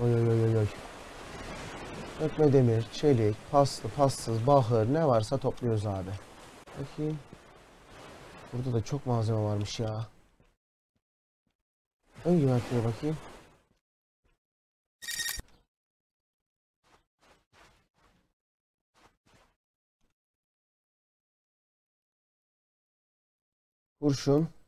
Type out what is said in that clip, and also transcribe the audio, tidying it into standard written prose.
Oy oy oy oy oy. Dökme demir, çelik, paslı, passız, bahır ne varsa topluyoruz abi. Bakayım. Burada da çok malzeme varmış ya. Ön güvenliğe bakayım. Kurşun.